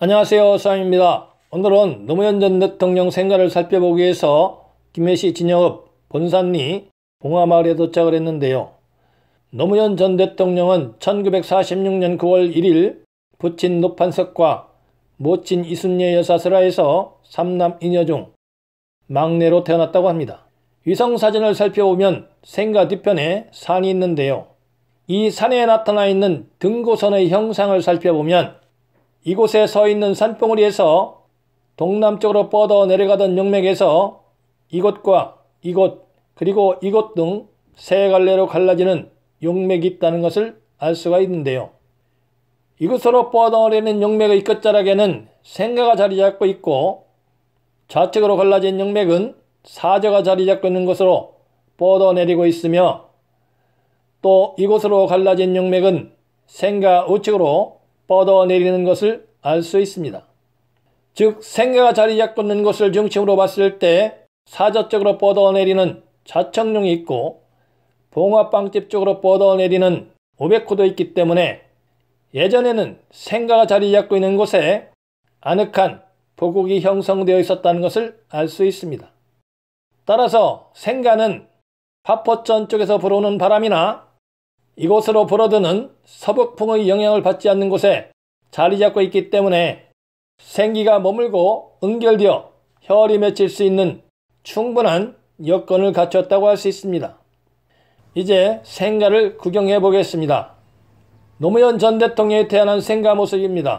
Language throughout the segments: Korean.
안녕하세요, 수암입니다. 오늘은 노무현 전 대통령 생가를 살펴보기 위해서 김해시 진영읍 본산리 봉화마을에 도착을 했는데요. 노무현 전 대통령은 1946년 9월 1일 부친 노판석과 모친 이순례 여사 설하에서 3남 2녀 중 막내로 태어났다고 합니다. 위성사진을 살펴보면 생가 뒤편에 산이 있는데요. 이 산에 나타나 있는 등고선의 형상을 살펴보면 이곳에 서 있는 산봉우리에서 동남쪽으로 뻗어 내려가던 용맥에서 이곳과 이곳 그리고 이곳 등 세 갈래로 갈라지는 용맥이 있다는 것을 알 수가 있는데요. 이곳으로 뻗어내리는 용맥의 끝자락에는 생가가 자리 잡고 있고 좌측으로 갈라진 용맥은 사저가 자리 잡고 있는 것으로 뻗어내리고 있으며 또 이곳으로 갈라진 용맥은 생가 우측으로 뻗어내리는 것을 알 수 있습니다. 즉 생가가 자리 잡고 있는 곳을 중심으로 봤을 때 사저 쪽으로 뻗어내리는 좌청룡이 있고 봉화빵집 쪽으로 뻗어내리는 오백호도 있기 때문에 예전에는 생가가 자리 잡고 있는 곳에 아늑한 보국이 형성되어 있었다는 것을 알 수 있습니다. 따라서 생가는 파포천 쪽에서 불어오는 바람이나 이곳으로 불어드는 서북풍의 영향을 받지 않는 곳에 자리 잡고 있기 때문에 생기가 머물고 응결되어 혈이 맺힐 수 있는 충분한 여건을 갖췄다고 할 수 있습니다. 이제 생가를 구경해 보겠습니다. 노무현 전 대통령이 태어난 생가 모습입니다.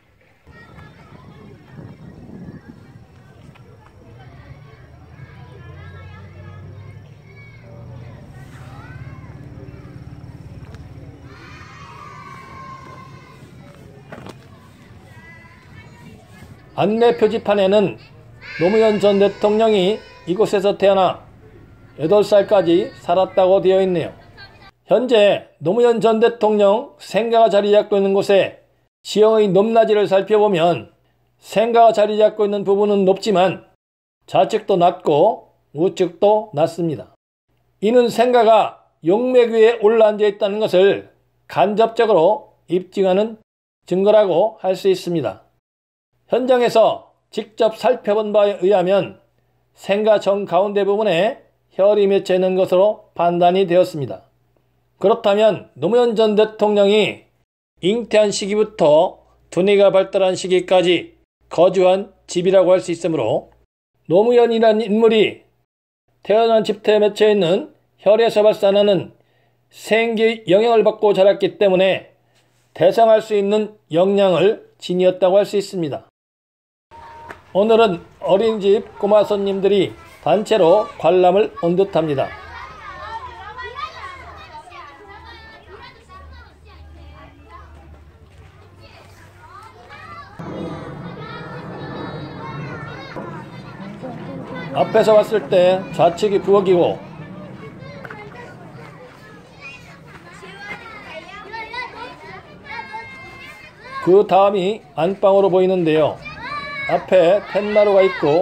안내 표지판에는 노무현 전 대통령이 이곳에서 태어나 8살까지 살았다고 되어 있네요. 현재 노무현 전 대통령 생가가 자리 잡고 있는 곳에 지형의 높낮이를 살펴보면 생가가 자리 잡고 있는 부분은 높지만 좌측도 낮고 우측도 낮습니다. 이는 생가가 용맥 위에 올라앉아 있다는 것을 간접적으로 입증하는 증거라고 할 수 있습니다. 현장에서 직접 살펴본 바에 의하면 생가 정가운데 부분에 혈이 맺혀 있는 것으로 판단이 되었습니다. 그렇다면 노무현 전 대통령이 잉태한 시기부터 두뇌가 발달한 시기까지 거주한 집이라고 할 수 있으므로 노무현이라는 인물이 태어난 집터에 맺혀 있는 혈에서 발산하는 생기의 영향을 받고 자랐기 때문에 대성할 수 있는 역량을 지니었다고 할 수 있습니다. 오늘은 어린이집 꼬마 손님들이 단체로 관람을 온 듯합니다. 앞에서 봤을 때 좌측이 부엌이고 그 다음이 안방으로 보이는데요. 앞에 팻마루가 있고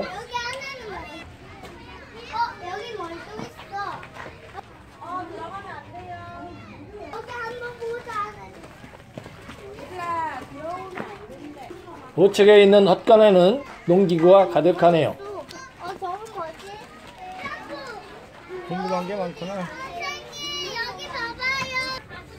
우측에 있는 헛간에는 농기구가 가득하네요. 궁금한 게 많구나. 여기 봐봐요.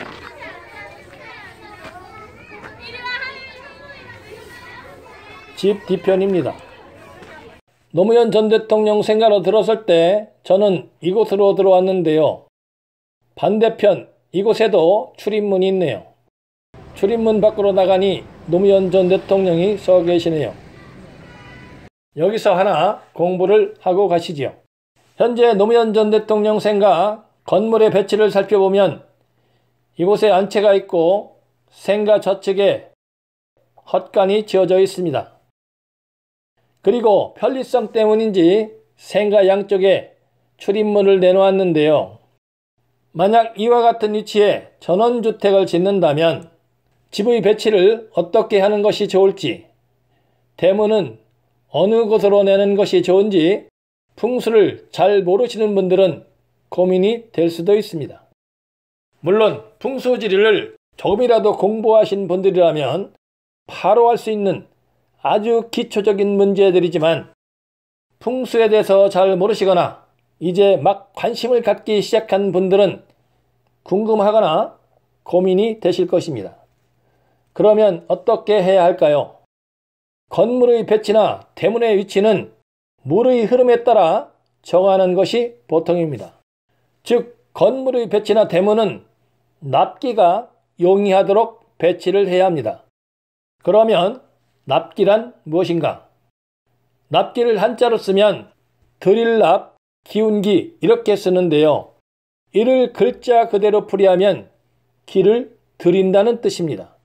집 뒤편입니다. 노무현 전 대통령 생가로 들어설 때 저는 이곳으로 들어왔는데요. 반대편 이곳에도 출입문이 있네요. 출입문 밖으로 나가니 노무현 전 대통령이 서 계시네요. 여기서 하나 공부를 하고 가시죠. 현재 노무현 전 대통령 생가 건물의 배치를 살펴보면 이곳에 안채가 있고 생가 좌측에 헛간이 지어져 있습니다. 그리고 편리성 때문인지 생가 양쪽에 출입문을 내놓았는데요. 만약 이와 같은 위치에 전원주택을 짓는다면 집의 배치를 어떻게 하는 것이 좋을지, 대문은 어느 곳으로 내는 것이 좋은지 풍수를 잘 모르시는 분들은 고민이 될 수도 있습니다. 물론 풍수지리를 조금이라도 공부하신 분들이라면 바로 할 수 있는 아주 기초적인 문제들이지만 풍수에 대해서 잘 모르시거나 이제 막 관심을 갖기 시작한 분들은 궁금하거나 고민이 되실 것입니다. 그러면 어떻게 해야 할까요? 건물의 배치나 대문의 위치는 물의 흐름에 따라 정하는 것이 보통입니다. 즉, 건물의 배치나 대문은 납기가 용이하도록 배치를 해야 합니다. 그러면 납기란 무엇인가? 납기를 한자로 쓰면 드릴납, 기운기 이렇게 쓰는데요. 이를 글자 그대로 풀이하면 기를 드린다는 뜻입니다.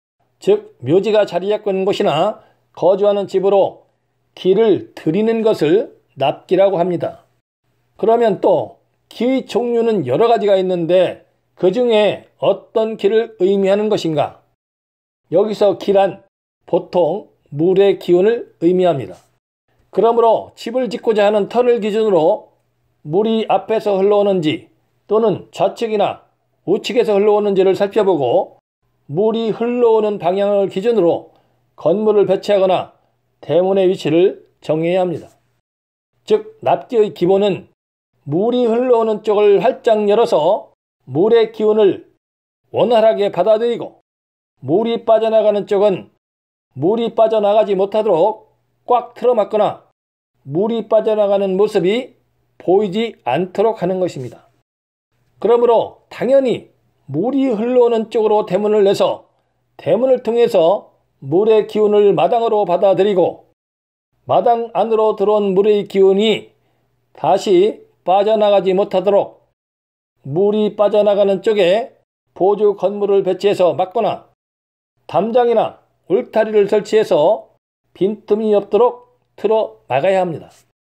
즉, 묘지가 자리 잡고 있는 곳이나 거주하는 집으로 기를 드리는 것을 납기라고 합니다. 그러면 또 기의 종류는 여러 가지가 있는데 그 중에 어떤 기를 의미하는 것인가? 여기서 기란 보통 물의 기운을 의미합니다. 그러므로 집을 짓고자 하는 터를 기준으로 물이 앞에서 흘러오는지 또는 좌측이나 우측에서 흘러오는지를 살펴보고 물이 흘러오는 방향을 기준으로 건물을 배치하거나 대문의 위치를 정해야 합니다. 즉, 납기의 기본은 물이 흘러오는 쪽을 활짝 열어서 물의 기운을 원활하게 받아들이고 물이 빠져나가는 쪽은 물이 빠져나가지 못하도록 꽉 틀어막거나 물이 빠져나가는 모습이 보이지 않도록 하는 것입니다. 그러므로 당연히 물이 흘러오는 쪽으로 대문을 내서 대문을 통해서 물의 기운을 마당으로 받아들이고 마당 안으로 들어온 물의 기운이 다시 빠져나가지 못하도록 물이 빠져나가는 쪽에 보조 건물을 배치해서 막거나 담장이나 울타리를 설치해서 빈틈이 없도록 틀어 막아야 합니다.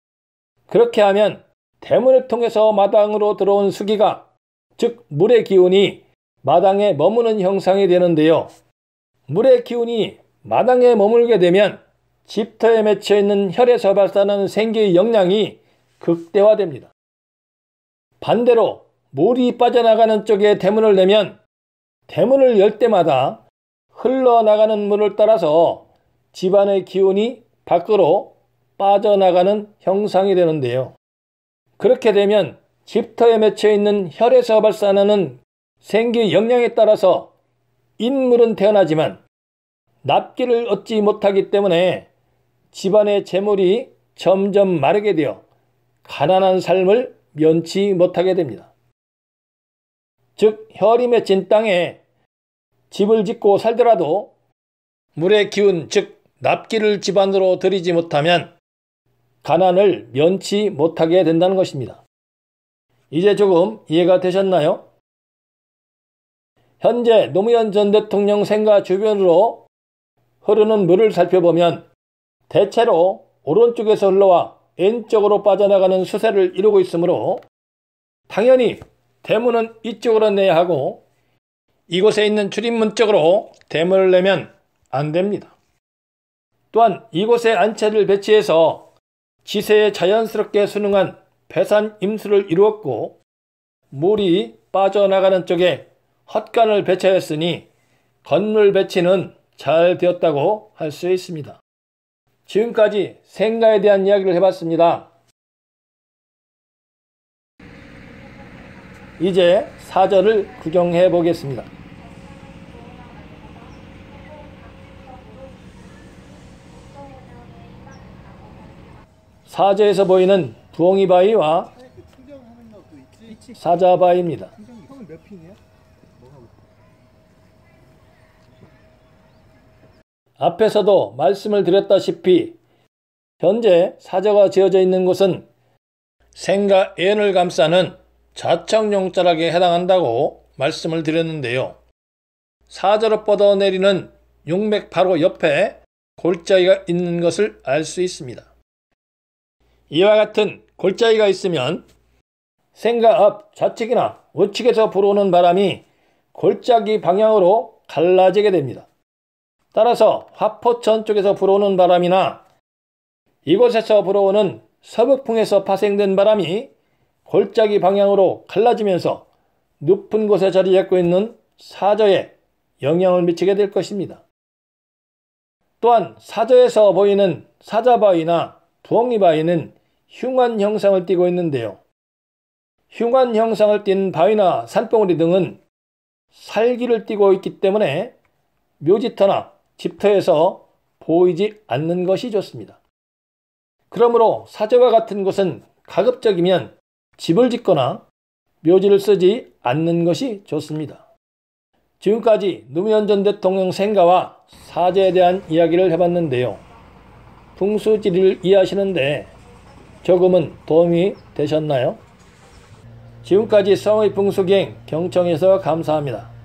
그렇게 하면 대문을 통해서 마당으로 들어온 수기가, 즉 물의 기운이 마당에 머무는 형상이 되는데요. 물의 기운이 마당에 머물게 되면 집터에 맺혀 있는 혈에서 발산하는 생기의 역량이 극대화됩니다. 반대로 물이 빠져나가는 쪽에 대문을 내면 대문을 열 때마다 흘러나가는 물을 따라서 집안의 기운이 밖으로 빠져나가는 형상이 되는데요. 그렇게 되면 집터에 맺혀 있는 혈에서 발산하는 생기 역량에 따라서 인물은 태어나지만 납기를 얻지 못하기 때문에 집안의 재물이 점점 마르게 되어 가난한 삶을 면치 못하게 됩니다. 즉, 혈이 맺힌 땅에 집을 짓고 살더라도 물의 기운, 즉 납기를 집안으로 들이지 못하면 가난을 면치 못하게 된다는 것입니다. 이제 조금 이해가 되셨나요? 현재 노무현 전 대통령 생가 주변으로 흐르는 물을 살펴보면 대체로 오른쪽에서 흘러와 왼쪽으로 빠져나가는 수세를 이루고 있으므로 당연히 대문은 이쪽으로 내야 하고 이곳에 있는 출입문 쪽으로 대문을 내면 안 됩니다. 또한 이곳에 안채를 배치해서 지세에 자연스럽게 순응한 배산 임수를 이루었고 물이 빠져나가는 쪽에 헛간을 배치하였으니 건물 배치는 잘 되었다고 할 수 있습니다. 지금까지 생가에 대한 이야기를 해봤습니다. 이제 사절을 구경해 보겠습니다. 사저에서 보이는 부엉이바위와 사자바위입니다. 몇 핀이야? 앞에서도 말씀을 드렸다시피 현재 사저가 지어져 있는 곳은 생가 애연을 감싸는 자청용 자락에 해당한다고 말씀을 드렸는데요. 사저로 뻗어내리는 용맥 바로 옆에 골짜기가 있는 것을 알 수 있습니다. 이와 같은 골짜기가 있으면 생가 앞 좌측이나 우측에서 불어오는 바람이 골짜기 방향으로 갈라지게 됩니다. 따라서 화포천 쪽에서 불어오는 바람이나 이곳에서 불어오는 서북풍에서 파생된 바람이 골짜기 방향으로 갈라지면서 높은 곳에 자리 잡고 있는 사저에 영향을 미치게 될 것입니다. 또한 사저에서 보이는 사자바위나 부엉이바위는 흉한 형상을 띠고 있는데요. 흉한 형상을 띤 바위나 산봉우리 등은 살기를 띠고 있기 때문에 묘지터나 집터에서 보이지 않는 것이 좋습니다. 그러므로 사저와 같은 곳은 가급적이면 집을 짓거나 묘지를 쓰지 않는 것이 좋습니다. 지금까지 노무현 전 대통령 생가와 사저에 대한 이야기를 해봤는데요. 풍수지리를 이해하시는데 조금은 도움이 되셨나요? 지금까지 성의 풍수기행 경청해서 감사합니다.